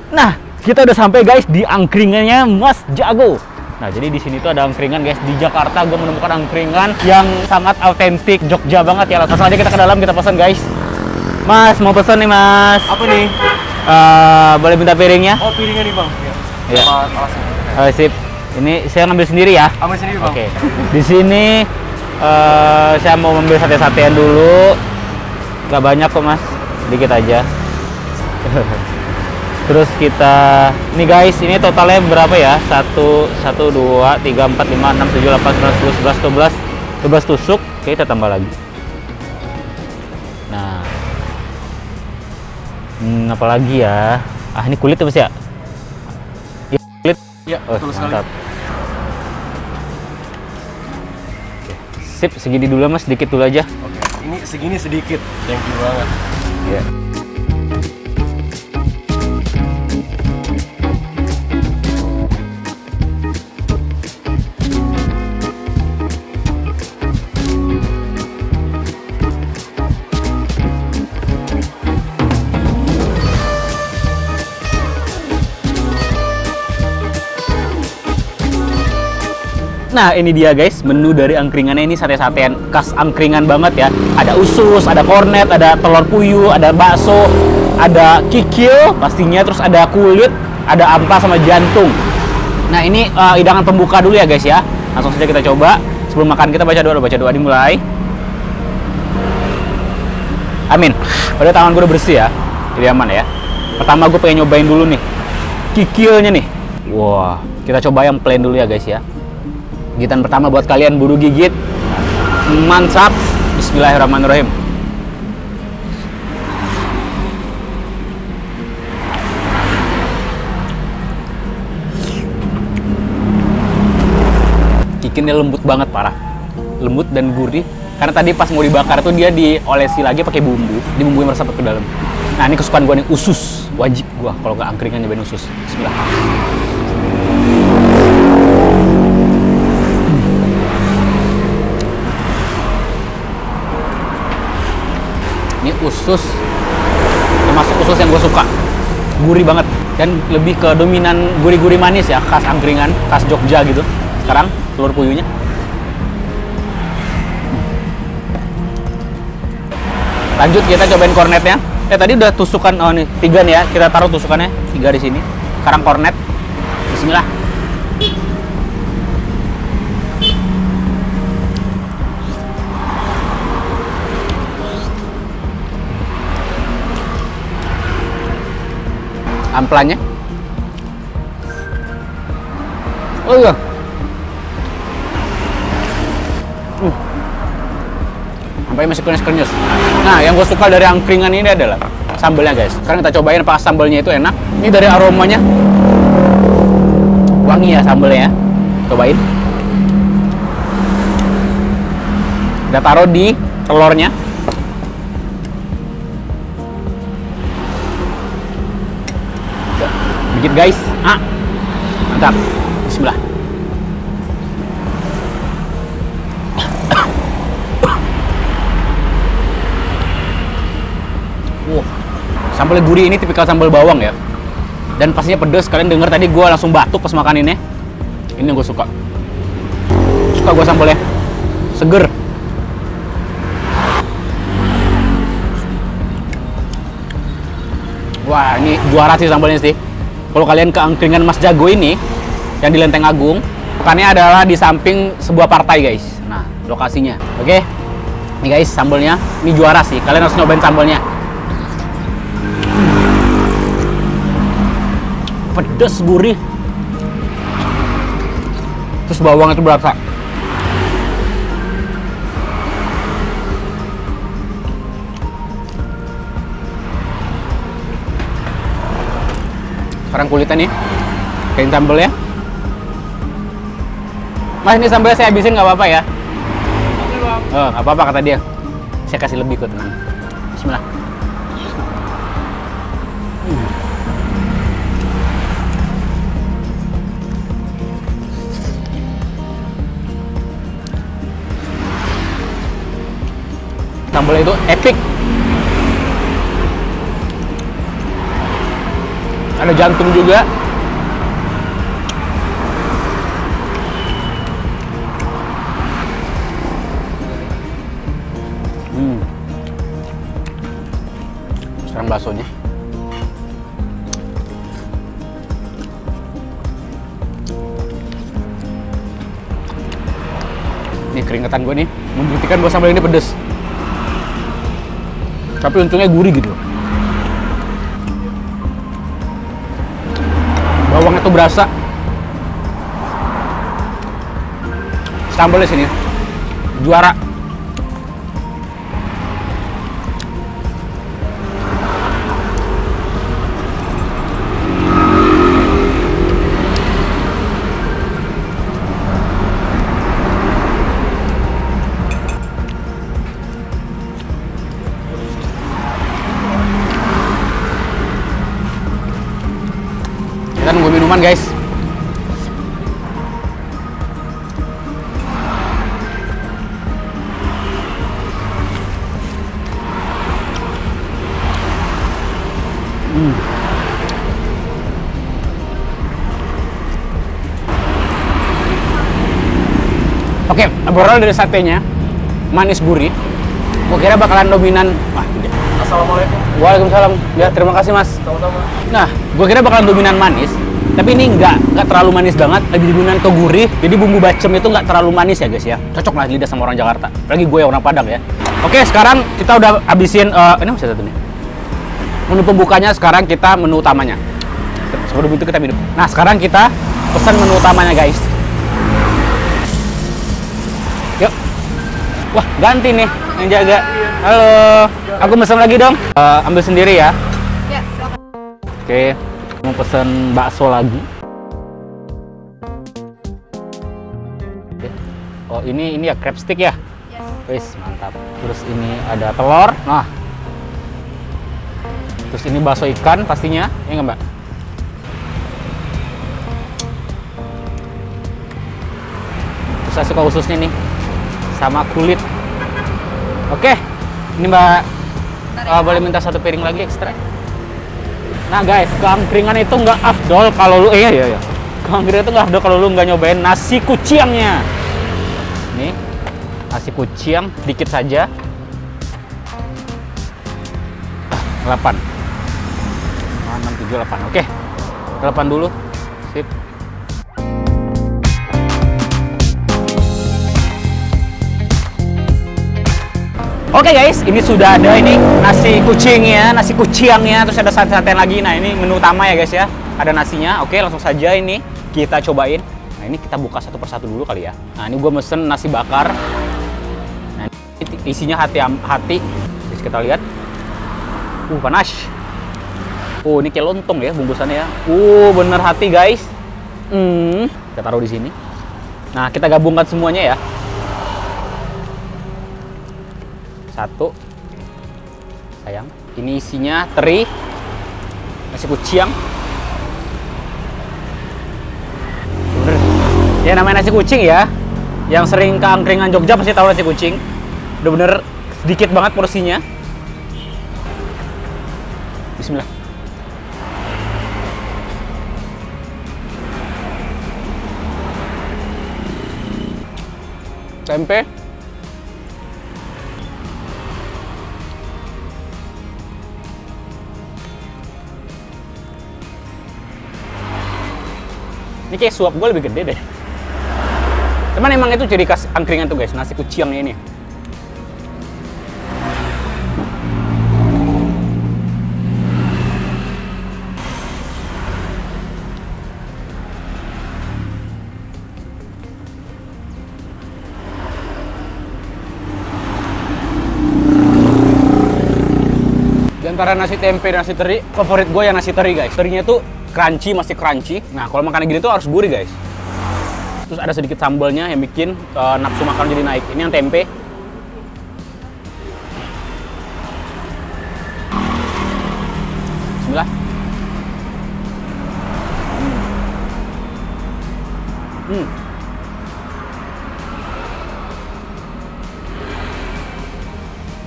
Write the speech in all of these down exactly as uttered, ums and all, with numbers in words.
Nah, kita udah sampai guys di angkringannya Mas Jago. Nah, jadi di sini tuh ada angkringan guys. Di Jakarta gue menemukan angkringan yang sangat autentik, Jogja banget ya. Langsung aja kita ke dalam, kita pesan guys. Mas, mau pesan nih Mas. Apa nih? Uh, boleh minta piringnya? Oh, piringnya nih bang. Iya. Sama alasnya. Uh, sip. Ini saya ngambil sendiri ya. Ambil sendiri bang. Oke. Di sini uh, saya mau ambil sate-satean dulu. Gak banyak kok Mas, dikit aja. Terus kita, nih guys, ini totalnya berapa ya? satu, satu, dua, tiga, empat, lima, enam, tujuh, delapan, sembilan, sepuluh, sebelas, dua belas, dua belas tusuk. Oke, kita tambah lagi. Nah, hmm, apa lagi ya? Ah, ini kulit apa sih ya? Ya, kulit. Iya, Oh, betul sekali. mantap. Sip, segini dulu Mas, sedikit dulu aja. Oke, ini segini sedikit. Thank you banget. Ya. Nah, ini dia guys, menu dari angkringannya. Ini sate-satean khas angkringan banget ya. Ada usus, ada kornet, ada telur puyuh, ada bakso, ada kikil pastinya, terus ada kulit, ada ampas sama jantung. Nah, ini uh, hidangan pembuka dulu ya guys ya. Langsung saja kita coba. Sebelum makan kita baca doa, baca doa dimulai. Amin. Padahal tangan gue udah bersih ya, jadi aman ya. Pertama gue pengen nyobain dulu nih kikilnya nih. Wah, kita coba yang plain dulu ya guys ya. Gigitan pertama buat kalian buru gigit. Mantap. Bismillahirrahmanirrahim. Kikilnya lembut banget, parah. Lembut dan gurih. Karena tadi pas mau dibakar tuh dia diolesi lagi pakai bumbu, dibumbuin meresap ke dalam. Nah, ini kesukaan gua nih, usus. Wajib gua kalau nggak angkringan nyobain usus. Bismillah. Ini usus, termasuk usus yang gue suka, gurih banget dan lebih ke dominan gurih-gurih manis ya, khas angkringan, khas Jogja gitu. Sekarang telur puyuhnya. Lanjut kita cobain kornetnya. Eh tadi udah tusukan, oh nih tiga nih ya, kita taruh tusukannya tiga di sini. Sekarang kornet. Bismillah. Amplannya. Oh iya. Uh. Sampai masih krenyes-krenyes. Nah, yang gue suka dari angkringan ini adalah sambalnya guys. Sekarang kita cobain apakah sambalnya itu enak. Ini dari aromanya wangi ya sambalnya ya. Cobain. Kita taruh di telurnya. Dikit guys, ah, mantap. Bismillah. Wow, sambalnya gurih, ini tipikal sambal bawang ya. Dan pastinya pedes. Kalian denger tadi gue langsung batuk pas makan ini. Ini yang gue suka. Suka gue sambalnya, seger. Wah, ini juara sih sambalnya sih. Kalau kalian ke angkringan Mas Jago ini, yang di Lenteng Agung, bukannya adalah di samping sebuah partai guys. Nah, lokasinya. Oke, ini guys sambalnya, ini juara sih. Kalian harus nyobain sambalnya. Pedas, gurih. Terus bawang itu berasa. Sekarang kulitnya nih, kain sambelnya. Mas, ini sambelnya saya habisin nggak apa-apa ya? Oh, nggak apa-apa kata dia. Saya kasih lebih kok, tenang. Bismillah. Hmm. Sambelnya itu epic. Ada jantung juga. Hmm. Sekarang baksonya. Ini keringetan gue nih membuktikan bahwa sambal ini pedes. Tapi untungnya gurih gitu. Bawangnya tuh berasa. Sambalnya sini juara. Kita nunggu minuman, guys. Hmm. Oke, overall dari satenya manis gurih. Gue kira bakalan dominan. Wah, tidak. Assalamualaikum. Waalaikumsalam. Ya, terima kasih, Mas. Sama-sama. Nah, gue kira bakalan dominan manis, tapi ini nggak nggak terlalu manis banget, lebih dominan ke gurih. Jadi bumbu bacem itu nggak terlalu manis ya guys ya, cocok lah lidah sama orang Jakarta. Apalagi gue orang Padang ya. Oke, sekarang kita udah habisin. Uh, ini masih satu nih. Menu pembukanya, sekarang kita menu utamanya. Sebelum itu kita minum. Nah, sekarang kita pesan menu utamanya guys. Yuk. Wah, ganti nih yang jaga. Halo, aku pesan lagi dong. Uh, ambil sendiri ya. Ya, silakan. Oke, mau pesen bakso lagi. Oke. Oh, ini ini ya crab stick ya? Yes. Wis, mantap. Terus ini ada telur. Nah. Terus ini bakso ikan pastinya, ya nggak, Mbak? Terus saya suka ususnya nih, sama kulit. Oke, ini Mbak, uh, boleh minta satu piring lagi ekstra. Nah guys, keangkringan itu nggak afdol kalau lu, eh, iya iya iya. Keangkringan itu nggak afdol kalau lu nggak nyobain nasi kuciangnya. Nih, nasi kuciang dikit saja. Ah, delapan. enam, tujuh, delapan. Oke, delapan dulu. Sip. Oke guys, ini sudah ada ini nasi kucingnya, nasi kuciangnya, terus ada sate-satean lagi. Nah ini menu utama ya guys ya, ada nasinya. Oke, langsung saja ini kita cobain. Nah ini kita buka satu persatu dulu kali ya. Nah ini gue mesen nasi bakar. Nah ini isinya hati-hati. Terus kita lihat. Uh panas. Oh ini kayak lontong ya bungkusannya ya. Uh bener hati guys. Hmm, kita taruh di sini. Nah kita gabungkan semuanya ya. Satu, sayang. Ini isinya teri, nasi kuciang. Bener. Ya namanya nasi kucing ya. Yang sering ke angkringan Jogja pasti tahu nasi kucing. Bener-bener sedikit banget porsinya. Bismillah. Tempe. Ini kayak suap gue lebih gede deh. Cuman emang itu ciri khas angkringan tuh guys, nasi kuciangnya ini. Di antara nasi tempe dan nasi teri, favorit gue yang nasi teri guys. Terinya tuh crunchy, masih crunchy. Nah, kalau makan gini tuh harus gurih, guys. Terus ada sedikit sambalnya yang bikin uh, nafsu makan jadi naik. Ini yang tempe. Bismillah. Hmm. Hmm.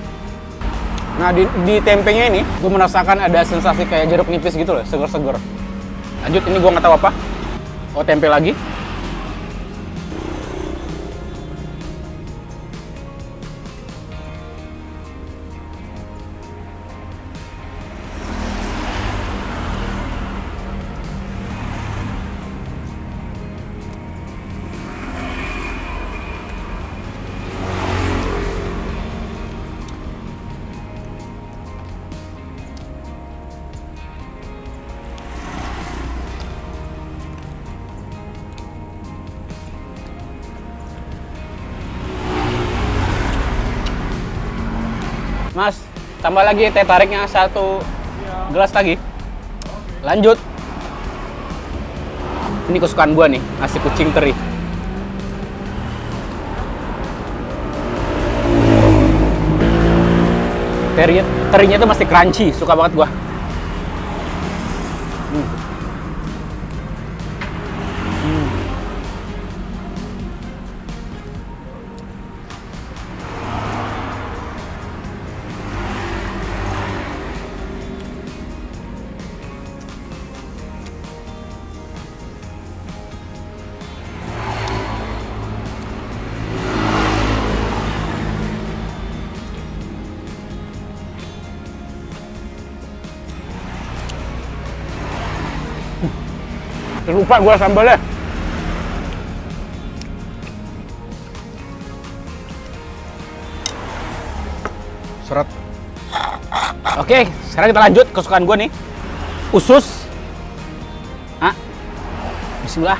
Nah, di, di tempenya ini, gue merasakan ada sensasi kayak jeruk nipis gitu loh, seger-seger. Lanjut, ini gua nggak tahu apa. Oh, tempe lagi. Mas, tambah lagi teh tariknya satu gelas lagi. Lanjut. Ini kesukaan gua nih, nasi kucing teri. Terinya, terinya tuh masih crunchy, suka banget gua. Hmm. Hmm. Lupa gua sambalnya. Seret. Oke, sekarang kita lanjut kesukaan gua nih. Usus. Ah. Bismillah.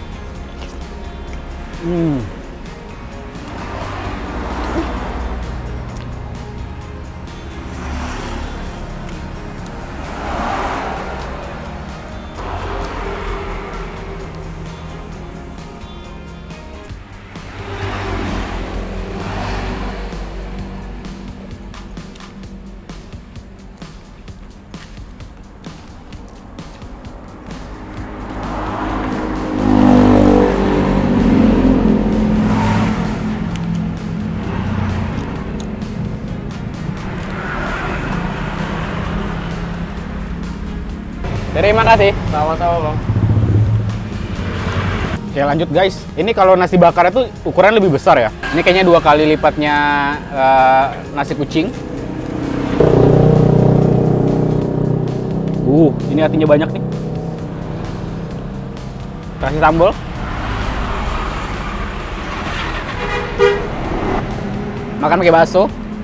Hmm. Terima kasih. Sama-sama, Bang. Oke, lanjut guys. Ini kalau nasi bakar itu ukuran lebih besar ya. Ini kayaknya dua kali lipatnya uh, nasi kucing. Uh, ini hatinya banyak nih. Kasih sambal. Makan pakai bakso.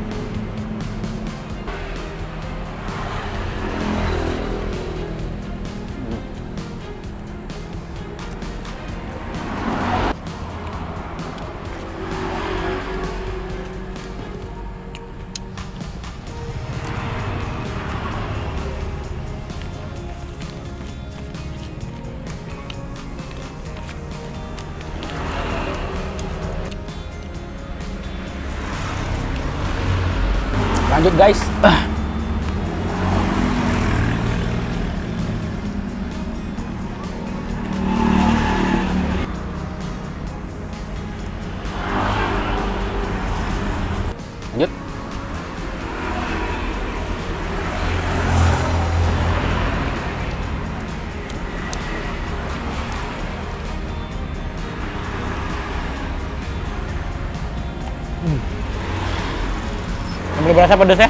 Lanjut guys. Lanjut. Hmm. Belum berasa pedesnya.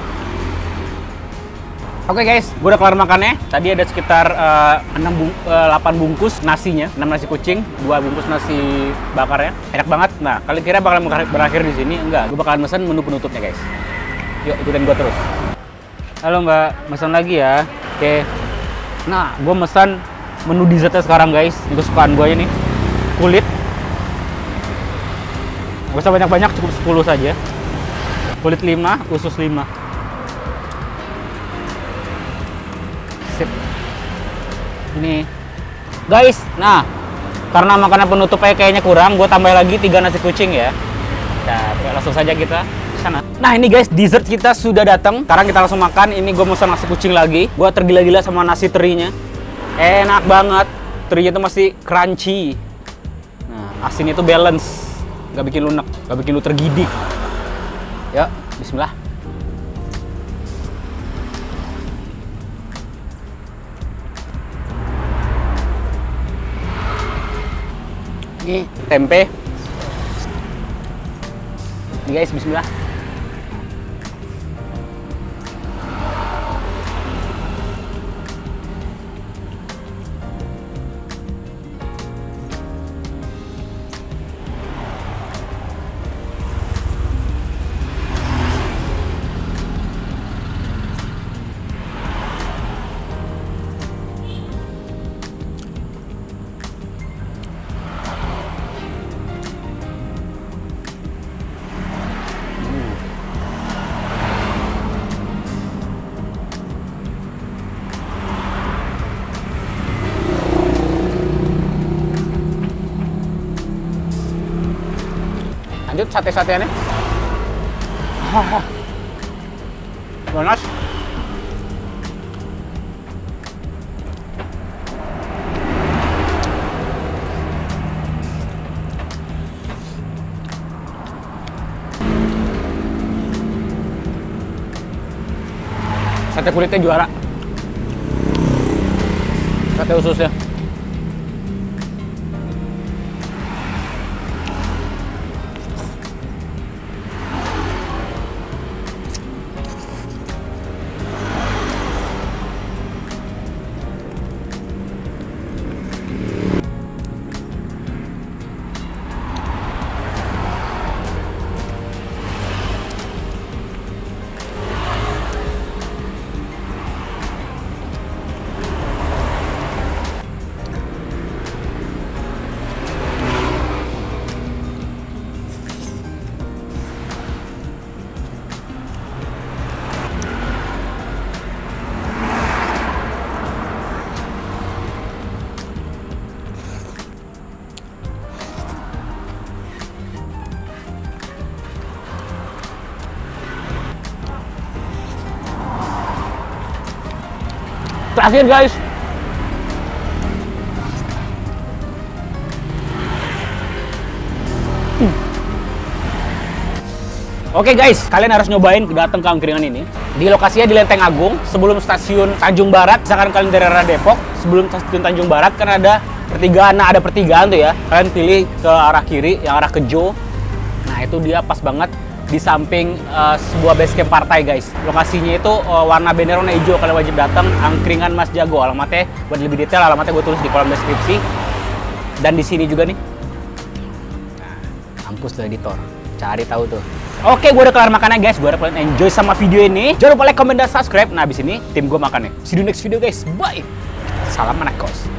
Oke okay guys, gue udah kelar makannya. Tadi ada sekitar uh, enam bung, uh, delapan bungkus nasinya, enam nasi kucing, dua bungkus nasi bakarnya. Enak banget. Nah, kalian kira bakal berakhir di sini? Enggak, gue bakalan mesen menu penutupnya guys. Yuk, ikutin gue terus. Halo Mbak, mesen lagi ya. Oke. Okay. Nah, gue mesen menu dessertnya sekarang guys. Ini kesukaan gue ini. Kulit. Gak usah banyak-banyak, cukup sepuluh saja. Kulit lima, usus lima. Sip. Ini guys, nah karena makanan penutupnya kayaknya kurang, gue tambah lagi tiga nasi kucing ya. Nah, langsung saja kita ke sana. Nah ini guys, dessert kita sudah datang. Sekarang kita langsung makan. Ini gue pesan nasi kucing lagi. Gue tergila-gila sama nasi terinya. Enak banget. Terinya tuh masih crunchy. Nah, asinnya tuh balance, nggak bikin lunak, nggak bikin lu tergidik. Ya, bismillah. Ini tempe. Ini guys, bismillah. Lanjut sate-sateannya. Panas. Sate kulitnya juara. Sate ususnya. Terakhir guys, hmm. Oke guys, kalian harus nyobain datang ke angkringan ini. Di lokasinya di Lenteng Agung, sebelum stasiun Tanjung Barat. Misalkan kalian dari arah Depok, sebelum stasiun Tanjung Barat kan ada pertigaan. Nah, ada pertigaan tuh ya. Kalian pilih ke arah kiri, yang arah Kejo. Nah, itu dia pas banget di samping uh, sebuah base camp partai guys. Lokasinya itu uh, warna banner warna hijau, kalian wajib datang. Angkringan Mas Jago. Alamatnya buat lebih detail, alamatnya gue tulis di kolom deskripsi. Dan di sini juga nih. Nah, mampus tuh editor. Cari tahu tuh. Oke, gue udah kelar makannya guys. Gue harap kalian enjoy sama video ini. Jangan lupa like, comment, dan subscribe. Nah, abis ini tim gue makannya. See you next video guys. Bye. Salam anak kos.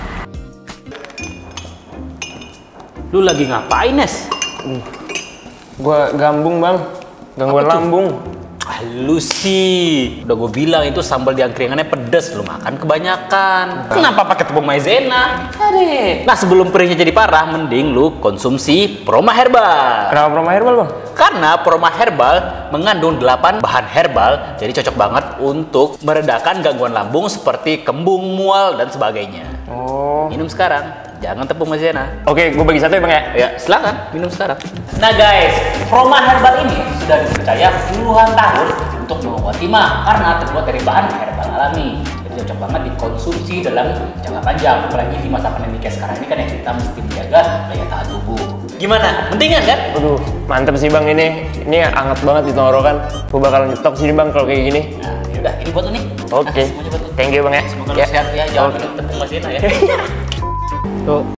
Lu lagi ngapain, Nes? Uh. Gua gambung bang, gangguan lambung. Ah, lu sih, udah gue bilang itu sambal di angkringannya pedes, lu makan kebanyakan. Kenapa pakai tepung maizena? Adek. Nah, sebelum perihnya jadi parah, mending lu konsumsi Proma Herbal. Kenapa Proma Herbal bang? Karena Proma Herbal mengandung delapan bahan herbal, jadi cocok banget untuk meredakan gangguan lambung seperti kembung, mual, dan sebagainya. Oh. Minum sekarang. Jangan tepung maizena. Oke, gue bagi satu ya bang ya? Ya, silakan minum sekarang. Nah guys, Proma Herbal ini sudah dipercaya puluhan tahun untuk mengobati mah karena terbuat dari bahan herbal alami. Jadi cocok banget dikonsumsi dalam jangka panjang. Apalagi di masa pandemi kayak sekarang ini kan ya, kita mesti menjaga daya tahan tubuh. Gimana? Mendingan kan? Aduh, mantep sih bang ini. Ini hangat banget di tenggorokan. Gue bakalan nyetok sih bang kalau kayak gini. Nah, yaudah, ini buat lu nih. Oke. Nah, semuanya buat lu. Thank you bang ya. Semoga lu Ya. sehat ya, jangan Oke. minum tepung maizena ya. Tuh.